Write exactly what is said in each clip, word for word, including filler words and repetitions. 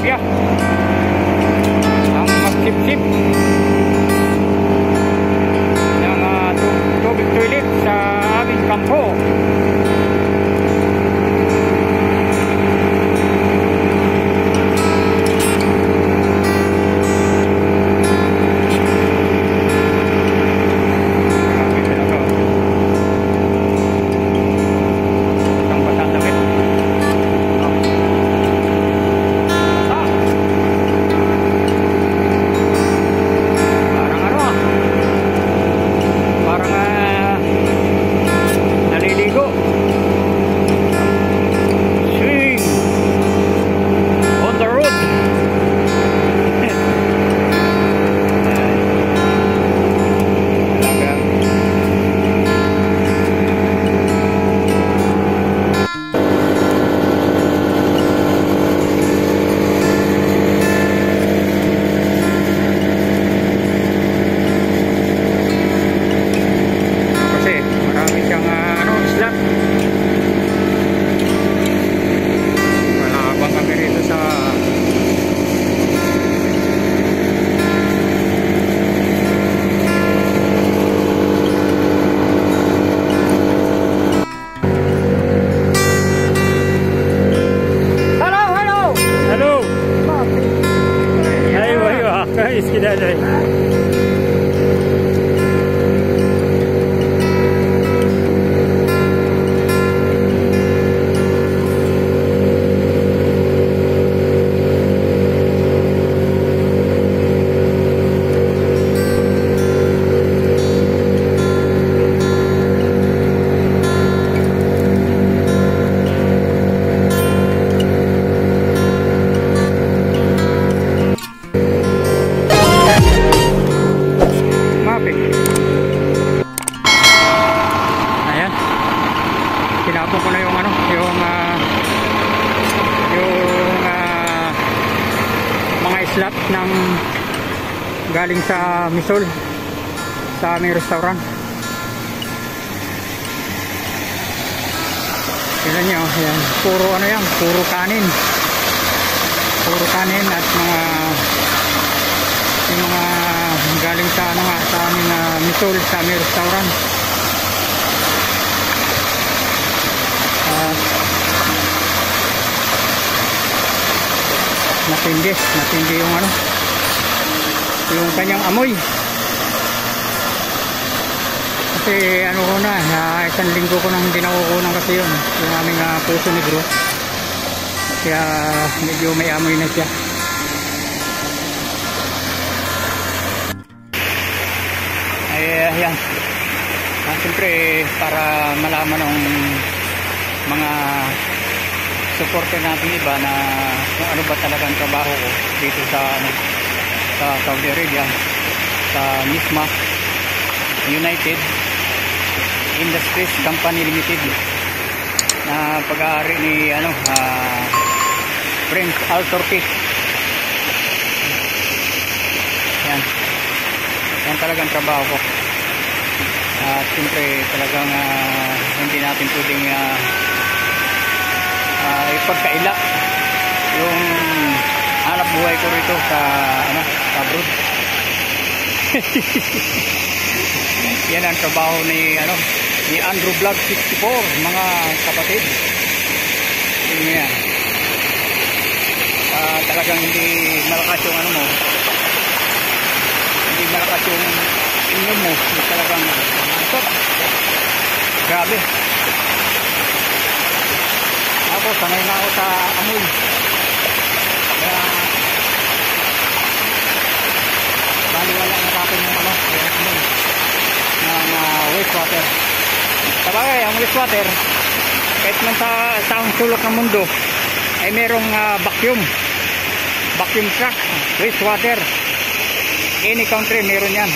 Arabia ang magsip-sip ng uh, tubig toilet sa aming kampo. Tinapon ko na yung ano, yung uh, yung uh, mga slot ng galing sa Misol sa aming restaurant. Tignan nyo, yan, puro ano yan, puro kanin. Puro kanin at mga yung mga galing sa ano nga, sa aming uh, Misol sa aming restaurant. Matindi, matindi yung ano, yung kanyang amoy. Kasi ano ko na, uh, isang linggo ko nang hindi nakukunan kasi yun, yung aming uh, puso negro. Kaya medyo may amoy na siya. Ay, ayan. Ah, siyempre, para malaman ng mga supporter natin iba na kung ano ba talagang trabaho ko dito sa ano, sa Saudi Arabia, sa Nesma United Industries Company Limited na pag-aari ni ano uh, Prince Al-Turki. Yan, yan talagang trabaho ko. At uh, siyempre talagang uh, hindi natin pwedeng uh, uh, ipagkaila yung hanap buhay ko rito sa ano, sa abroad. Yan ang trabaho ni ano, ni Andrew Vlog sixty-four, mga kapatid. Yan. Uh, talagang hindi malakas yung ano mo, hindi malakas yung inyong mo, talagang asot. Grabe. Ako sanay na ako sa amoy. Kaya baliwala na sa akin yung ano, yung amoy na, na wastewater. Sabagay, ang wastewater kahit man sa saang sulok ng mundo ay merong uh, vacuum vacuum truck, wastewater. Any country meron yan.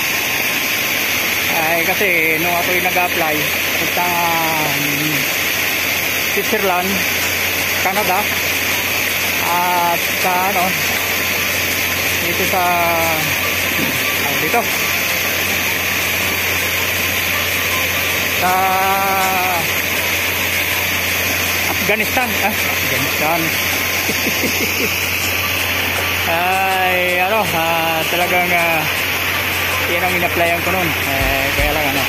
Ay kasi nung ako yung nag-apply sa um, Switzerland, Canada at sa ano dito sa ah, dito sa Afghanistan ah, Afghanistan ay ano, uh, talagang uh, yan ang in-applyan ko nun. Eh, kaya lang ano,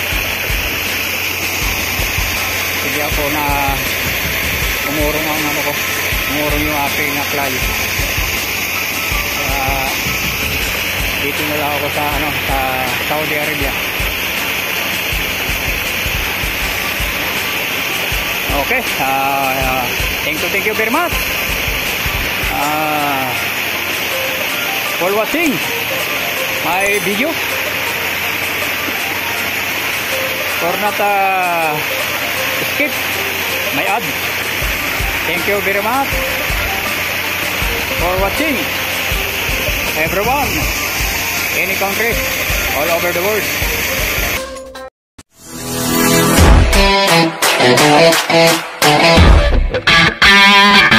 hindi ako na umurong ang ano ko, umurong yung aking apply. Uh, dito na lang ako sa ano, sa Saudi Arabia. Okay, uh, uh, thank you, thank you very much uh, for watching my video. For not uh, skip my ad. Thank you very much for watching, everyone, any country, all over the world. Thank you.